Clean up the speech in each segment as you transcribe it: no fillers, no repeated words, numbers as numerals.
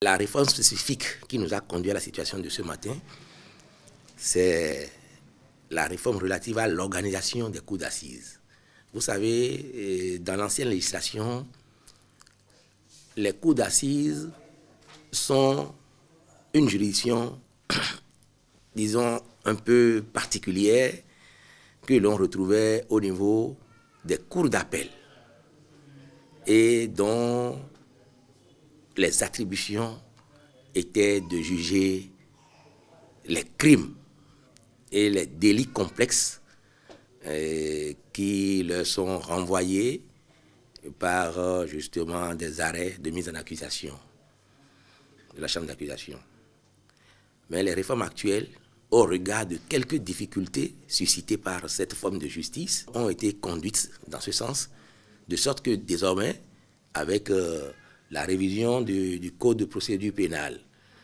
La réforme spécifique qui nous a conduit à la situation de ce matin, c'est la réforme relative à l'organisation des cours d'assises. Vous savez, dans l'ancienne législation, les cours d'assises sont une juridiction, disons, un peu particulière que l'on retrouvait au niveau des cours d'appel et dont les attributions étaient de juger les crimes et les délits complexes qui leur sont renvoyés par justement des arrêts de mise en accusation de la chambre d'accusation. Mais les réformes actuelles, au regard de quelques difficultés suscitées par cette forme de justice, ont été conduites dans ce sens, de sorte que désormais, avec la révision du Code de procédure pénale,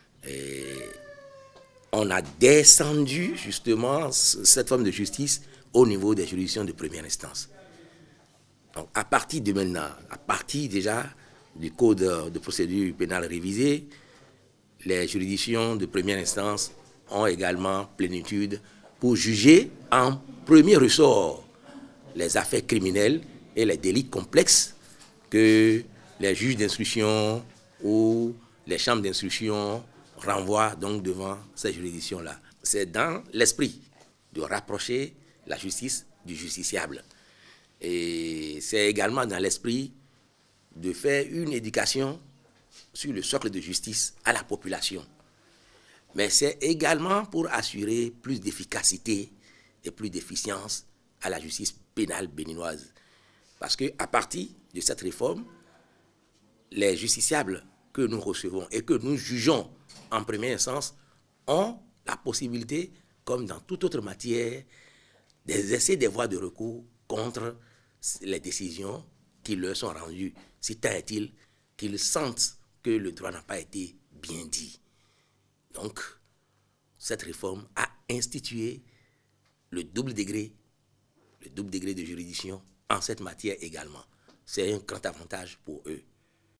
on a descendu justement cette forme de justice au niveau des juridictions de première instance. Donc, à partir de maintenant, à partir déjà du Code de procédure pénale révisé, les juridictions de première instance ont également plénitude pour juger en premier ressort les affaires criminelles et les délits complexes que les juges d'instruction ou les chambres d'instruction renvoient donc devant ces juridictions-là. C'est dans l'esprit de rapprocher la justice du justiciable. Et c'est également dans l'esprit de faire une éducation sur le socle de justice à la population. Mais c'est également pour assurer plus d'efficacité et plus d'efficience à la justice pénale béninoise. Parce qu'à partir de cette réforme, les justiciables que nous recevons et que nous jugeons en première instance ont la possibilité, comme dans toute autre matière, d'exercer des voies de recours contre les décisions qui leur sont rendues, si tant est-il qu'ils sentent que le droit n'a pas été bien dit. Donc, cette réforme a institué le double degré de juridiction en cette matière également. C'est un grand avantage pour eux.